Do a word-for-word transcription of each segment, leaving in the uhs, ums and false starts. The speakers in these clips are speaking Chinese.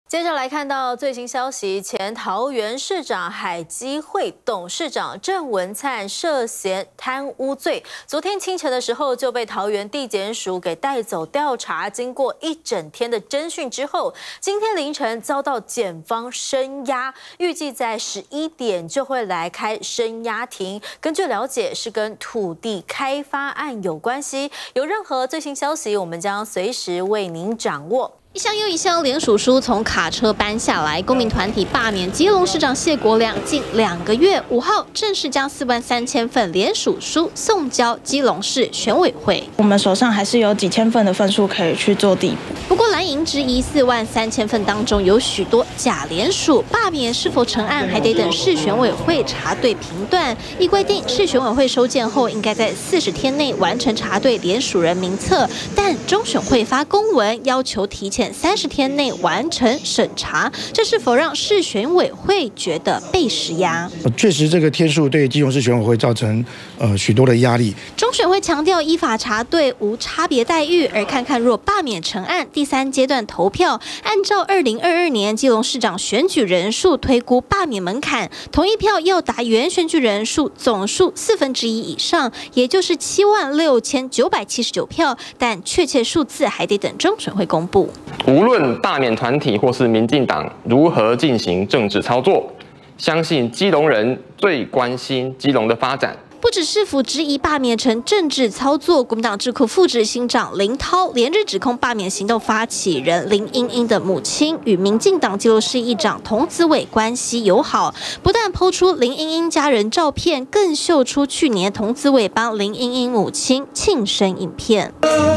接着来看到最新消息，前桃园市长海基会董事长郑文灿涉嫌贪污罪，昨天清晨的时候就被桃园地检署给带走调查。经过一整天的侦讯之后，今天凌晨遭到检方声押，预计在十一点就会来开声押庭。根据了解，是跟土地开发案有关系。有任何最新消息，我们将随时为您掌握。 一箱又一箱联署书从卡车搬下来，公民团体罢免基隆市长谢国良近两个月，五号正式将四万三千份联署书送交基隆市选委会。 我们手上还是有几千份的份数可以去做递补。 不过蓝营质疑四万三千份当中有许多假联署，罢免是否成案还得等市选委会查对评断。依规定，市选委会收件后应该在四十天内完成查对联署人名册，但中选会发公文要求提前 三十天内完成审查，这是否让市选委会觉得被施压？ 确实，这个天数对基隆市选委会造成呃许多的压力。 中选会强调依法查对，无差别待遇。而看看若罢免成案，第三阶段投票，按照二零二二年基隆市长选举人数推估罢免门槛，同一票要达原选举人数总数四分之一以上，也就是七万六千九百七十九票，但确切数字还得等中选会公布。 无论罢免团体或是民进党如何进行政治操作，相信基隆人最关心基隆的发展。 不只市府质疑罢免成政治操作，国民党智库副执行长林涛连日指控罢免行动发起人林英英的母亲与民进党基隆市议长童子伟关系友好，不但抛出林英英家人照片，更秀出去年童子伟帮林英英母亲庆生影片。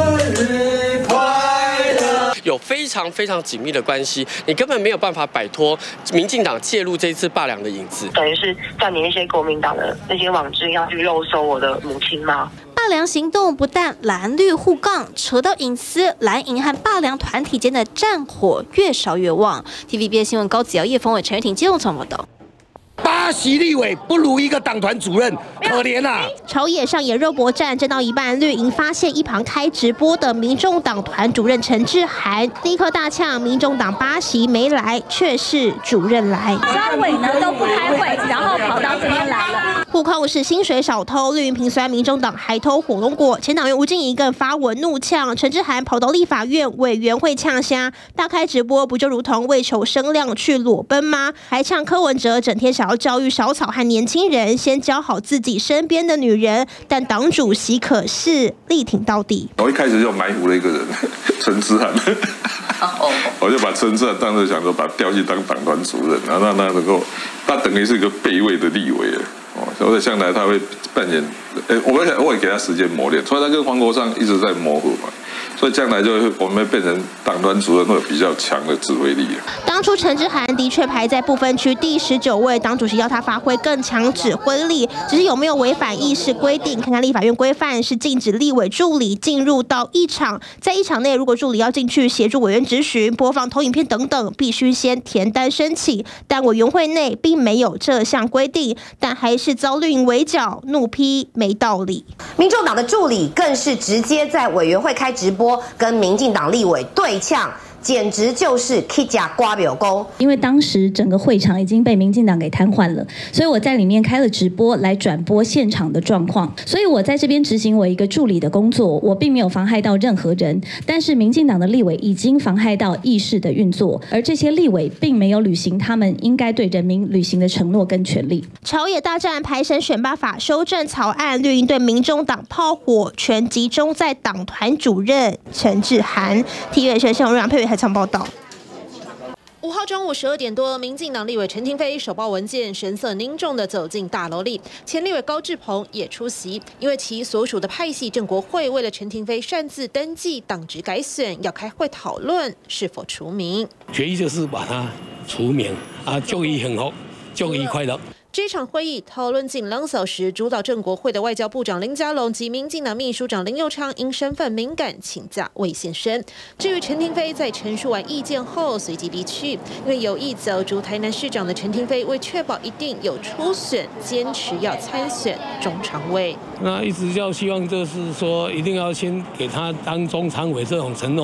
有非常非常紧密的关系，你根本没有办法摆脱民进党介入这一次罢梁的影子。 等于是叫你那些国民党的那些网志要去肉搜我的母亲吗？ 罢梁行动不但蓝绿互杠，扯到隐私，蓝营和罢梁团体间的战火越烧越旺。T V B S 新闻高子尧、叶峰伟、陈玉婷、基隆从报道。 八席立委不如一个党团主任，可怜啊！ 朝野上演肉搏战，战到一半，绿营发现一旁开直播的民众党团主任陈志涵，立刻大呛：民众党八席没来，却是主任来。 专委呢都不开会，然后跑到这边来了。 护控是薪水少偷，绿营评酸民众党还偷火龙果，前党员吴静怡更发文怒呛陈志涵跑到立法院委员会呛虾，大开直播不就如同为求声量去裸奔吗？还呛柯文哲整天想要 教育小草和年轻人，先教好自己身边的女人，但党主席可是力挺到底。 我一开始就埋伏了一个人，陈之汉，我就把陈之汉当时想说把他调去当党团主任，然后让他能够，他等于是一个备位的立委了。哦，所以将来他会扮演，诶，我们我也给他时间磨练，所以他跟黄国昌一直在模糊嘛。 所以将来就会我们会变成党团主任会有比较强的指挥力。 当初陈志涵的确排在不分区第十九位，党主席要他发挥更强指挥力，只是有没有违反议事规定？看看立法院规范是禁止立委助理进入到议场，在议场内如果助理要进去协助委员质询、播放投影片等等，必须先填单申请。但委员会内并没有这项规定，但还是遭绿营围剿，怒批没道理。 民众党的助理更是直接在委员会开直播。 跟民进党立委对呛，简直就是去假刮表功。 因为当时整个会场已经被民进党给瘫痪了，所以我在里面开了直播来转播现场的状况。所以我在这边执行我一个助理的工作，我并没有妨害到任何人。但是民进党的立委已经妨害到议事的运作，而这些立委并没有履行他们应该对人民履行的承诺跟权利。 朝野大战排审选罢法修正草案，绿营对民众党炮火全集中在党团主任陈志涵。T V B S 新闻配配。 台场报道。 五号中午十二点多，民进党立委陈亭妃手抱文件，神色凝重地走进大楼里。前立委高志鹏也出席，因为其所属的派系正国会为了陈亭妃擅自登记党职改选，要开会讨论是否除名。 决议就是把他除名啊，祝伊幸福，祝伊快乐。 这场会议讨论近两小时，主导正国会的外交部长林佳龙及民进党秘书长林右昌因身份敏感请假未现身。至于陈亭妃在陈述完意见后随即离去，因为有意角逐台南市长的陈亭妃为确保一定有初选，坚持要参选中常委。那一直要希望就是说一定要先给他当中常委这种承诺。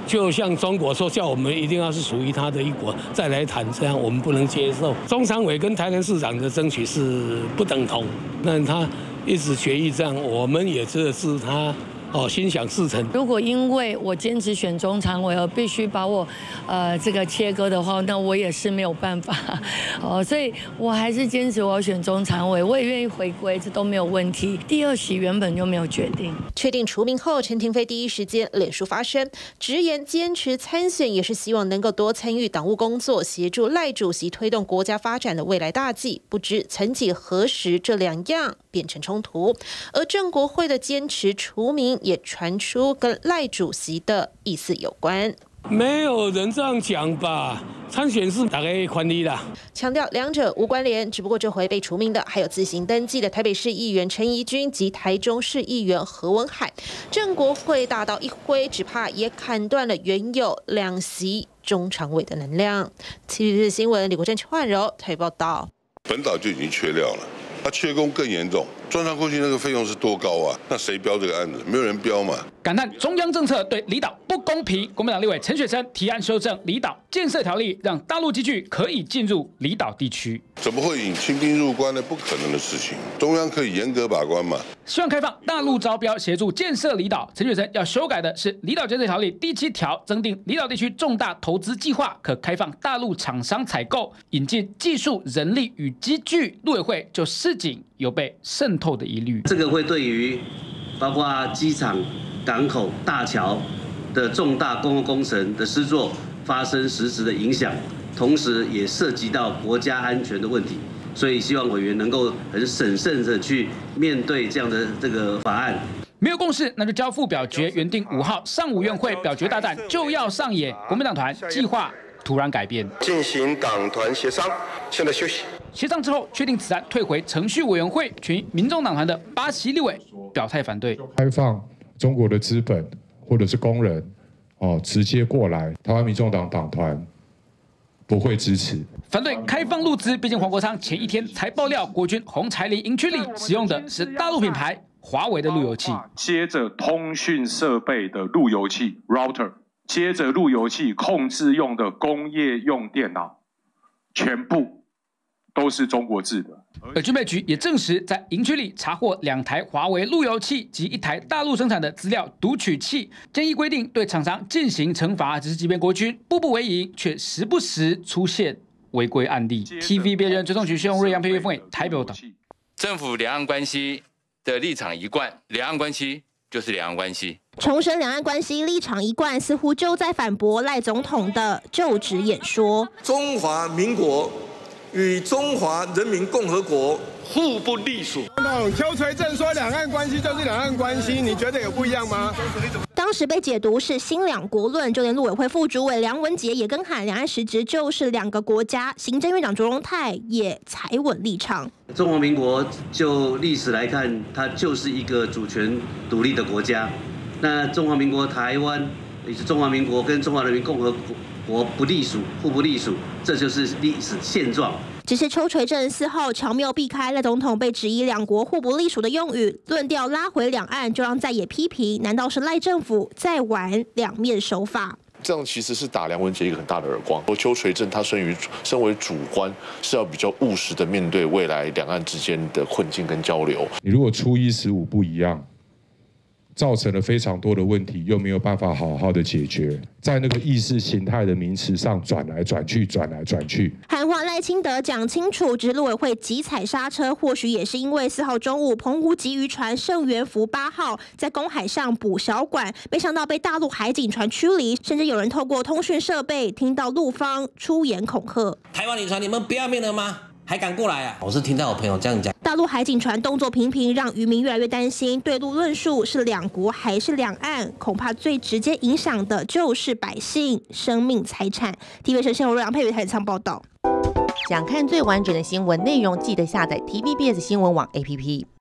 就像中国说叫我们一定要是属于他的一国再来谈，这样我们不能接受。中常委跟台南市长的争取是不等同，那他一直决议这样，我们也支持他。哦，心想事成。 如果因为我坚持选中常委而必须把我，呃，这个切割的话，那我也是没有办法。哦，所以我还是坚持我要选中常委，我也愿意回归，这都没有问题。第二席原本就没有决定。 确定除名后，陈亭妃第一时间脸书发声，直言坚持参选也是希望能够多参与党务工作，协助赖主席推动国家发展的未来大计。不知曾几何时，这两样变成冲突。而郑国会的坚持除名，也传出跟赖主席的意思有关。 没有人这样讲吧？参选是大家宽利啦， 强调两者无关联。只不过这回被除名的还有自行登记的台北市议员陈怡君及台中市议员何文海。郑国会大刀一挥，只怕也砍断了原有两席中常委的能量。七日新闻李国正、邱焕柔台北报道。 本岛就已经缺料了，他缺工更严重。专长过去那个费用是多高啊？那谁标这个案子？没有人标嘛。 感叹中央政策对离岛不公平，国民党立委陈雪生提案修正离岛建设条例，让大陆机具可以进入离岛地区。 怎么会引清兵入关呢？不可能的事情。中央可以严格把关嘛。 希望开放大陆招标协助建设离岛。陈雪生要修改的是离岛建设条例第七条，增订离岛地区重大投资计划可开放大陆厂商采购，引进技术、人力与机具。陆委会就示警有被渗透的疑虑。 这个会对于包括机场、港口、大桥的重大公共工程的施作发生实质的影响，同时也涉及到国家安全的问题，所以希望委员能够很审慎的去面对这样的这个法案。 没有共识，那就交付表决。原定五号上午院会表决大战就要上演，国民党团计划突然改变， 进行党团协商，现在休息。 协商之后，确定此案退回程序委员会，全民众党团的八席立委表态反对。 开放中国的资本或者是工人哦，直接过来，台湾民众党党团不会支持。 反对开放陆资，毕竟黄国昌前一天才爆料，国军红柴林营区里使用的是大陆品牌华为的路由器， 接着通讯设备的路由器 router， 接着路由器控制用的工业用电脑，全部都是中国制的。 而军备局也证实，在营区里查获两台华为路由器及一台大陆生产的资料读取器，建议规定对厂商进行惩罚。只是即便国军步步为营，却时不时出现违规案例。T V B 人追踪局谢荣瑞、杨培慧台北报道。 政府两岸关系的立场一贯，两岸关系就是两岸关系。 重申两岸关系立场一贯，似乎就在反驳赖总统的就职演说。 中华民国与中华人民共和国互不隶属。总统邱垂正说，两岸关系就是两岸关系，你觉得有不一样吗？ 当时被解读是新两国论，就连陆委会副主委梁文杰也跟喊两岸实质就是两个国家。行政院长卓荣泰也踩稳立场。 中华民国就历史来看，它就是一个主权独立的国家。那中华民国台湾也是中华民国跟中华人民共和国不隶属，互不隶属，这就是历史现状。 只是邱垂正四号巧妙避开赖总统被质疑两国互不隶属的用语，论调拉回两岸，就让在野批评，难道是赖政府在玩两面手法？ 这样其实是打梁文杰一个很大的耳光。邱垂正他身于身为主官，是要比较务实的面对未来两岸之间的困境跟交流。 你如果初一十五不一样，造成了非常多的问题，又没有办法好好的解决，在那个意识形态的名词上转来转去，转来转去。 喊话赖清德讲清楚，只是陆委会急踩刹车，或许也是因为四号中午澎湖籍渔船盛元福八号在公海上捕小管，没想到被大陆海警船驱离，甚至有人透过通讯设备听到陆方出言恐吓： 台湾渔船，你们不要命了吗？还敢过来啊！我是听到我朋友这样讲。 大陆海警船动作频频，让渔民越来越担心。对陆论述是两国还是两岸，恐怕最直接影响的就是百姓生命财产。T V B 新闻杨佩宇台场报道。 想看最完整的新闻内容，记得下载 T V B S 新闻网 A P P。